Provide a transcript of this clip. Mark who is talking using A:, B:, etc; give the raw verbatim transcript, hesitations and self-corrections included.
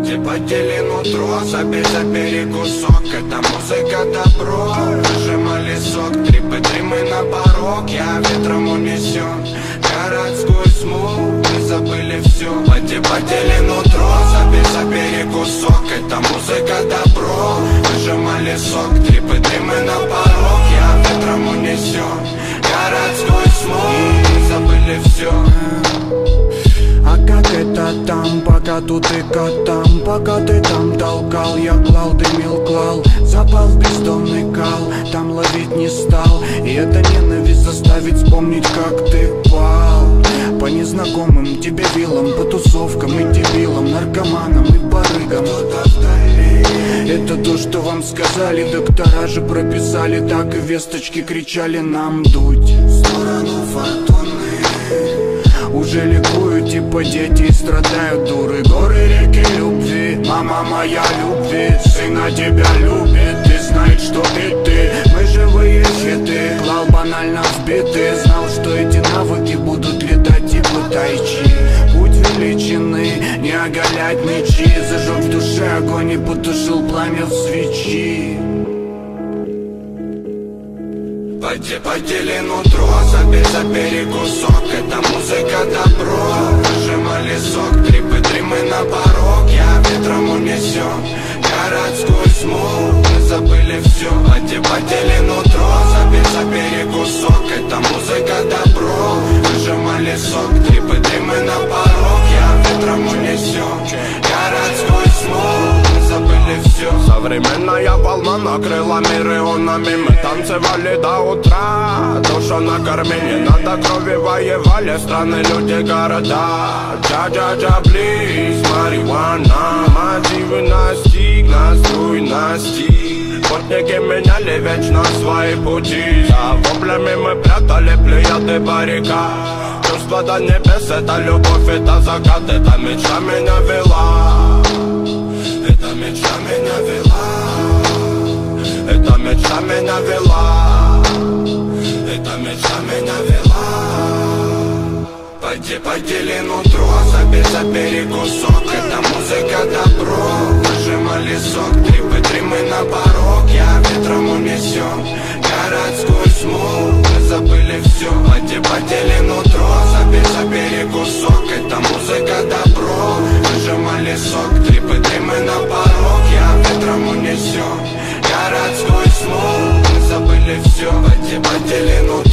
A: Подели нутро, забей, забери кусок. Это музыка добро, выжимали сок. Трипы, дримы на порог, я ветром унесен. Городской смог, мы забыли все. Подели нутро, забей, забери кусок. Это музыка добро, выжимали сок. Трипы, дримы на порог, я ветром унесен. Городской смог, мы забыли все.
B: А как это там, пока тут и котам? Пока ты там толкал, я клал, дымил, клал. Запал в бездонный кал, там ловить не стал. И эта ненависть заставит вспомнить, как ты пал. По незнакомым тебе вилам, по тусовкам и дебилам, наркоманам и барыгам. Это то, что вам сказали, доктора же прописали. Так и весточки кричали нам дуть в сторону фортуны. Уже ликуют, типа дети и страдают дуры. Горы, реки любви, мама моя любви. Сына тебя любит, и знает, что и ты. Мы живые хиты, клал банально вбиты. Знал, что эти навыки будут летать типа тайчи. Путь величины, не оголять мечи. Зажег в душе огонь и потушил пламя в свечи.
A: Подели нутро, забей, забери кусок. Это музыка добро, выжимали сок. Трипы, дримы на порог, я ветром унесен. Городской смог, мы забыли все. Подели нутро, забей, забери кусок. Это музыка добро, выжимали сок. Трипы, дримы на порог, я ветром унесен. Городской смог, мы забыли все.
C: Современная волна накрыла мир ионами. Мы танцевали до утра, душу накормили. Надо крови воевали страны, люди, города. Джа-джа-джа, близ, марихуана. Мотивы настиг, наструй, настиг. Спутники меняли вечно свои пути. За воплями мы прятали плеяды баррикад. Чувство до небес, это любовь, это закат. Это мечта меня вела. Это мечта меня вела. Это мечта меня вела. Это мечта меня вела.
A: Подели нутро, забей, забери кусок. Это музыка добро, выжимали сок. Трипы, дримы на порог, я ветром унесен. Городской смог, мы забыли все. Подели нутро, забей, забери кусок. Это музыка добро, выжимали сок. Трипы, дримы на порог, я ветром унесен. Городской смог, мы забыли все. Подели нутро.